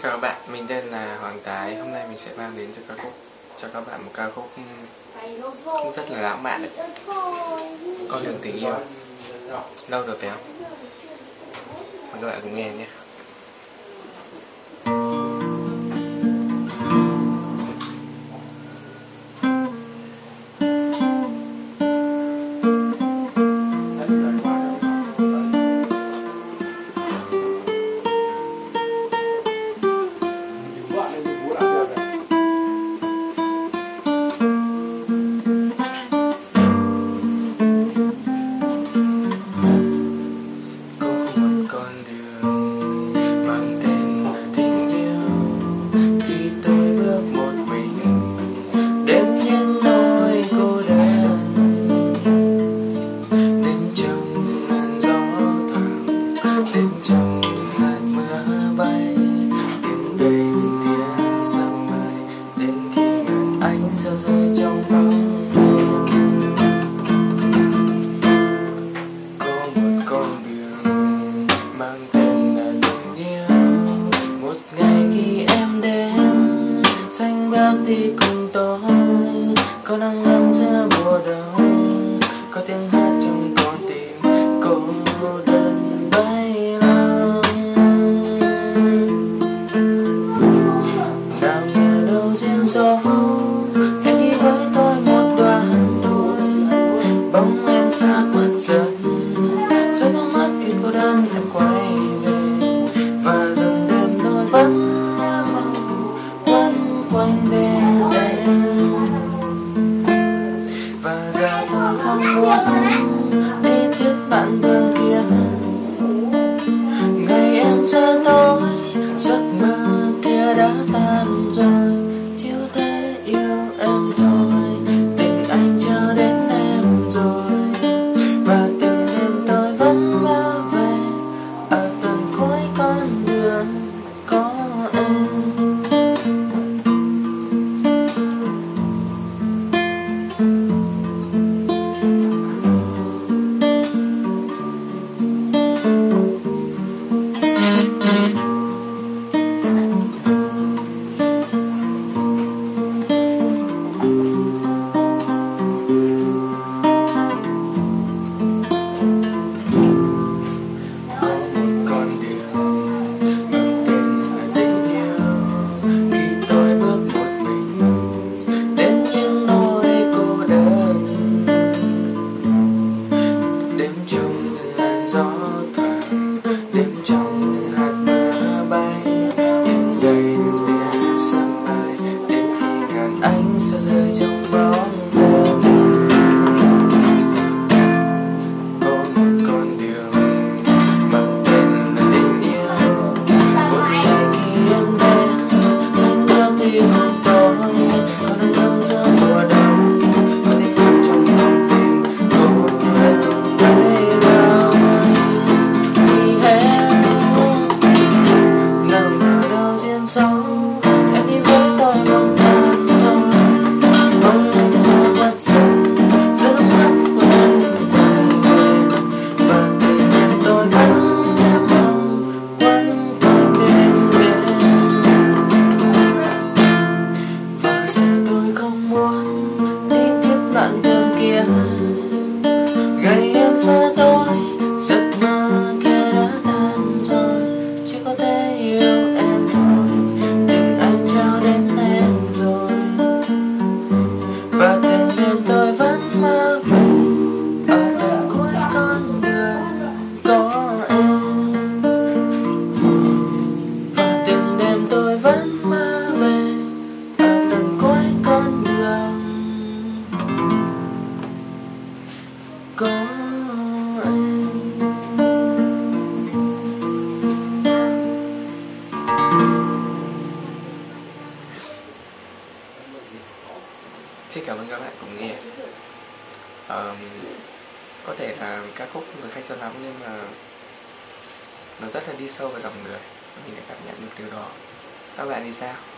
Chào các bạn, mình tên là Hoàng Tái. Hôm nay mình sẽ mang đến cho các bạn một ca khúc cũng rất là lãng mạn đấy. Con đường tình yêu. Lâu rồi phải không? Mời các bạn cùng nghe nhé. Thì cùng tôi có nắng ấm giữa mùa đông, có tiếng hát trong con tim cô đơn bay lòng. Nào ngờ đâu duyên số em đi với tôi một đoạn tôi, bóng em xa mất dần, gió nước mắt khiến cô đơn em quay về, và dần đêm tôi vẫn nhớ mong quấn quanh đêm. Và giờ tôi không muốn đi tiếp bạn đường kia, ngày em ra tôi giấc mơ kia đã tan rồi, chiều thế yêu em thôi, tình anh chờ đến em rồi, và từng đêm tôi vẫn nhớ về ở tận cuối con đường có em. Anh sẽ rơi trong bóng đêm. Có một con đường mang tên là tình yêu. Một ngày khi em đến, xanh bước đi cùng tôi, có nắng ấm giữa mùa đông, có tiếng hát trong con tim cô đơn bay lòng. Đi hết, nào ngờ đâu duyên số, em đi với tôi một lần. Ngày em xa tôi, giấc mơ kia đã tan rồi, chỉ có thể yêu em thôi, tình anh trao đến em rồi, và từng đêm tôi vẫn mơ về ở tận cuối con đường có em, và từng đêm tôi vẫn mơ về ở tận cuối con đường có em. Xin cảm ơn các bạn cùng nghe. Có thể là ca khúc người khách cho lắm, nhưng mà nó rất là đi sâu vào lòng người, mình đã cảm nhận được điều đó. Các bạn thì sao?